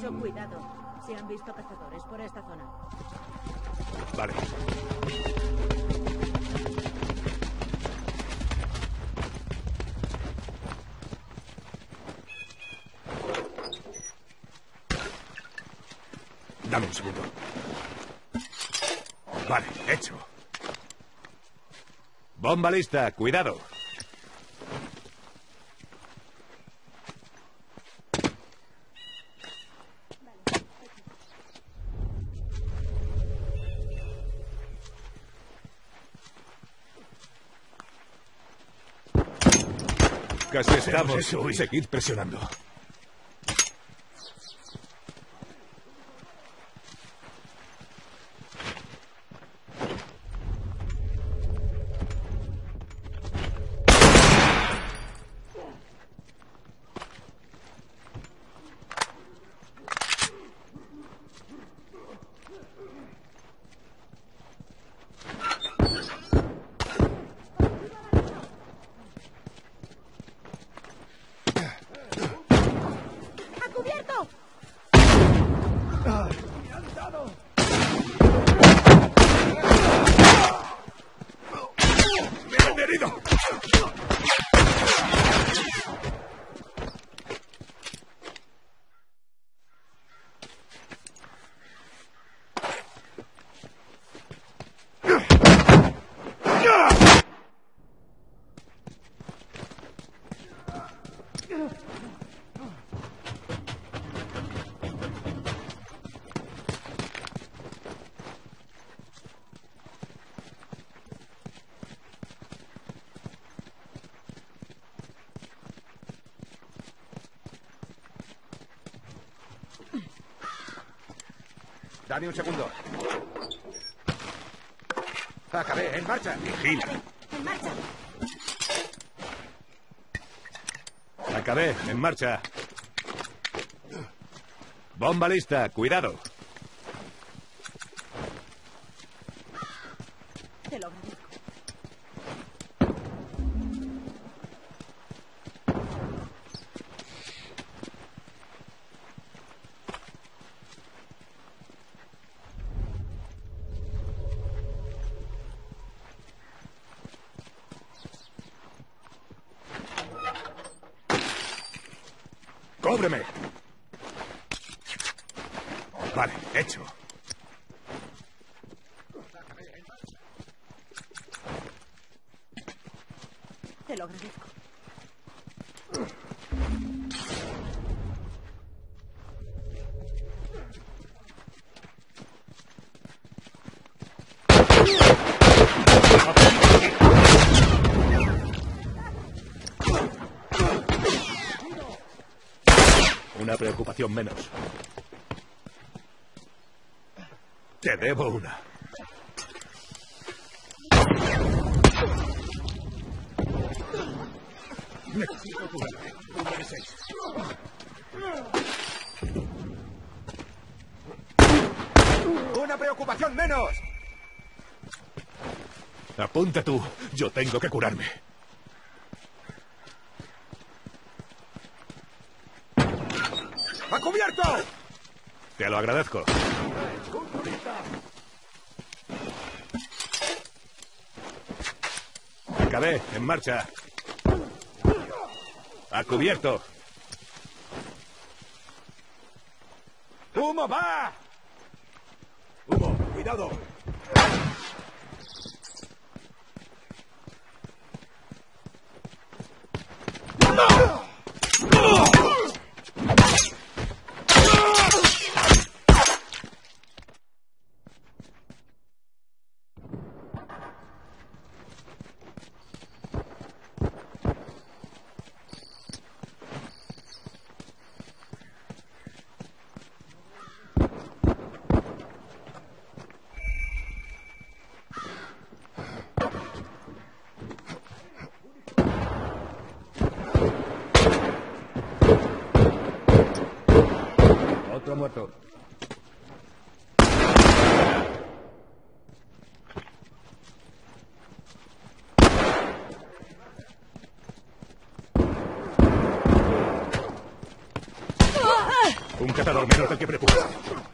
Mucho cuidado. Se han visto cazadores por esta zona. Vale. Dame un segundo. Vale, hecho. Bomba lista, cuidado. Casi estamos. Seguid presionando. Dame un segundo. Acabé, en marcha. Vigila. En marcha. Acabé, en marcha. Bomba lista, cuidado. Te lo agradezco. ¡Cóbreme! Vale, hecho. Te lo agradezco. Una preocupación menos. Te debo una. Necesito curarme. Número 6. ¡Una preocupación menos! Apunta tú. Yo tengo que curarme. ¡A cubierto! Te lo agradezco. Acabé, en marcha. A cubierto. ¡Humo, va! ¡Humo, cuidado! ¡No! Otro muerto. Un cazador menos del que preocupa.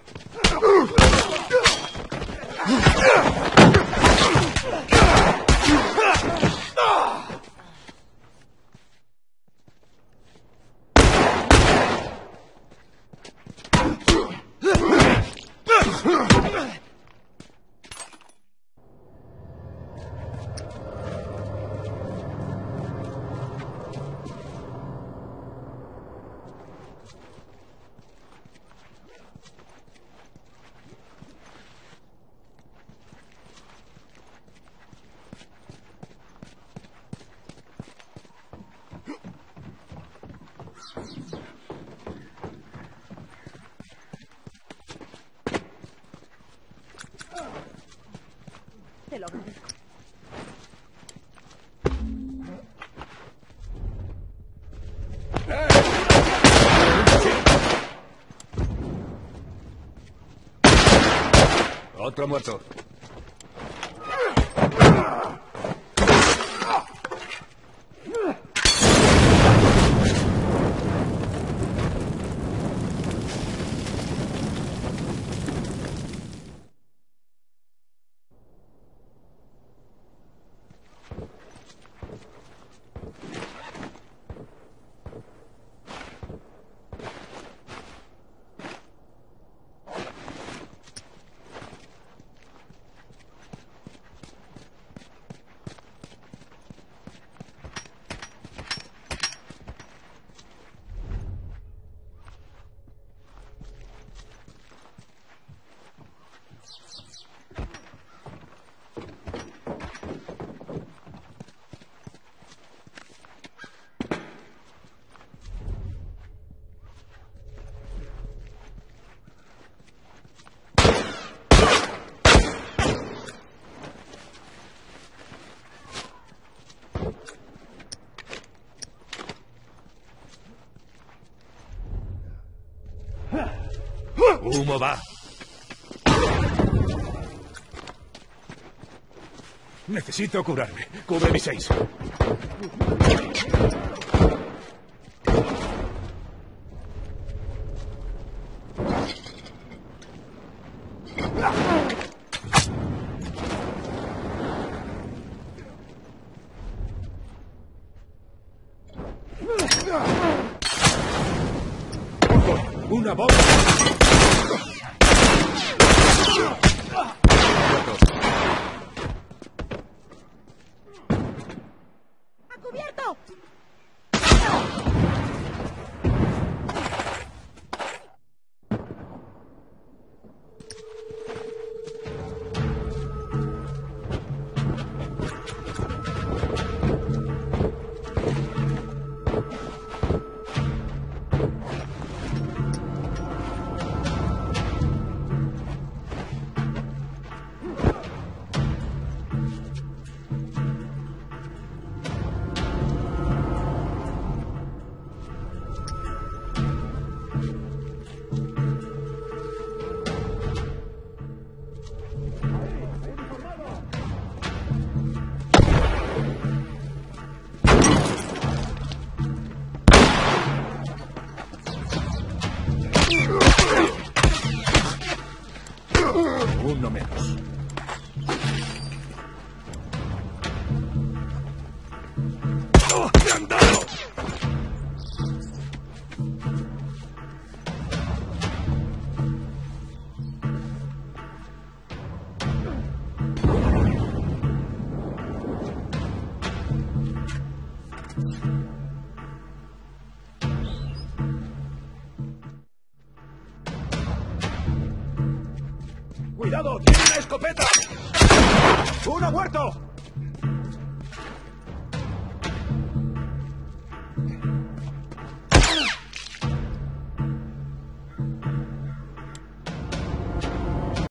Te lo agradezco. Otro muerto. Humo va. Necesito curarme. Cubre mi 6. Una bomba. ¡A cubierto! Uno menos. ¡Oh, me han dado! ¡Cuidado! ¡Tiene una escopeta! ¡Uno muerto!